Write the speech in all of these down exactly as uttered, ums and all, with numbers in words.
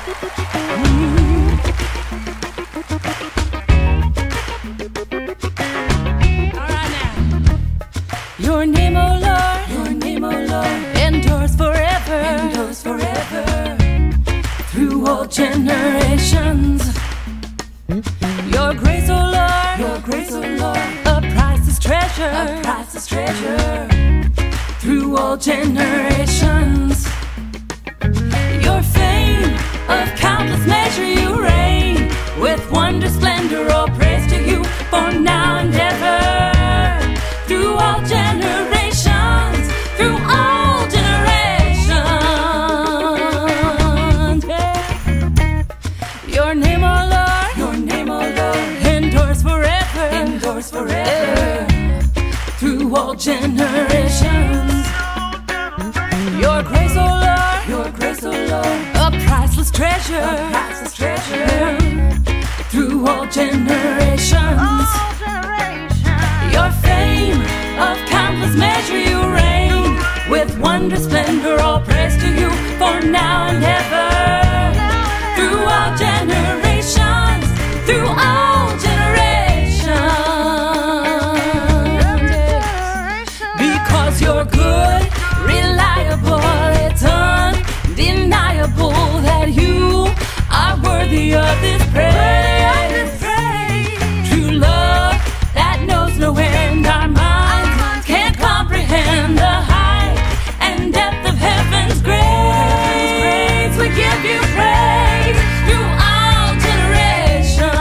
Your name, oh Lord, your name, oh Lord, endures forever, endures forever, through all generations. Your grace, oh Lord, your grace, oh Lord, a priceless treasure, a priceless treasure, through all generations. Your fame of countless measure, you reign with wonder, splendor, all praise to you for now and ever. Through all generations, through all generations, yeah. Your name, oh Lord, your name, oh Lord, endures forever, endures forever, through all generations. Your grace, oh Lord, your grace, oh Lord, a priceless treasure, a priceless treasure, through all generations. Your fame of countless measure, you reign with wonder, splendor, all praise to you for now and ever. Through all generations, through all generations, because you're good, reliable, it's undeniable that you are worthy of this praise. True love that knows no end, our minds can't comprehend the height and depth of heaven's grace. We give you praise through all generations.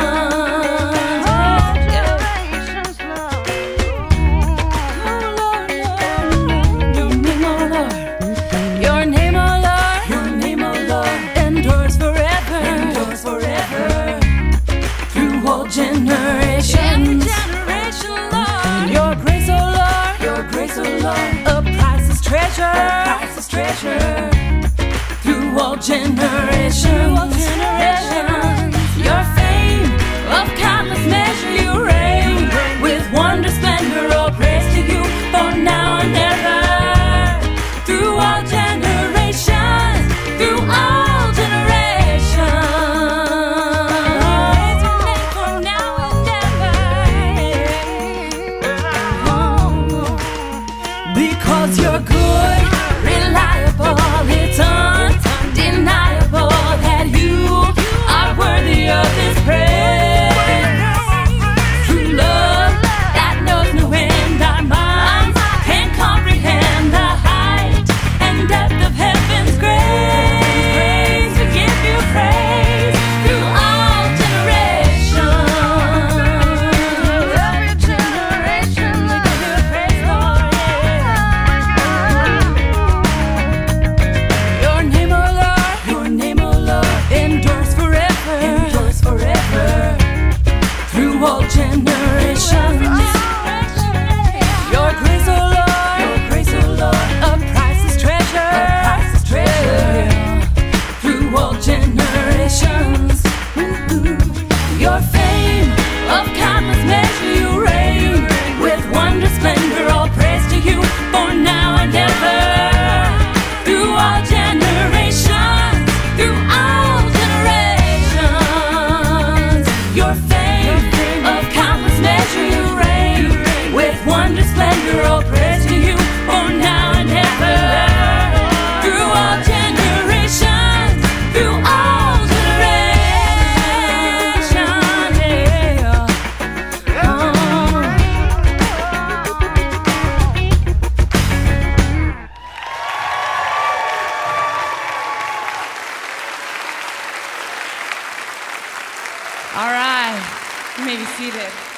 All generations, Lord. Oh Lord, Lord, your name, oh Lord, your name, oh Lord, your name, oh Lord, endures forever, endures forever, through all generations. Your grace, oh Lord, your grace, oh Lord, a priceless treasure, a priceless treasure, through all generations. Through all generations. Your fame of countless measure, you reign with wonder, splendor, all praise to you for now and ever. Through all generations, through all generations, praise your name for now and ever. Because you're good, reliable, it's undeniable that you are worthy of this praise. True love that knows no end, our minds can't comprehend the height and depth of heaven's grace. We give you praise through all generations. Every generation we give you praise, Lord. Your name, oh Lord, your name, oh Lord, endures forever, endures forever, through all generations. Your grace, oh Lord, your grace, oh Lord, a priceless treasure, a priceless treasure, through all generations. Your fame of countless measure, you reign with wonder, splendor, all praise to you for now and ever. Through all generations, through all generations, your fame of countless measure, you reign with wonder, splendor, all praise to you for now and ever. Through all generations, through all generations, yeah. Oh. All right, you may be seated.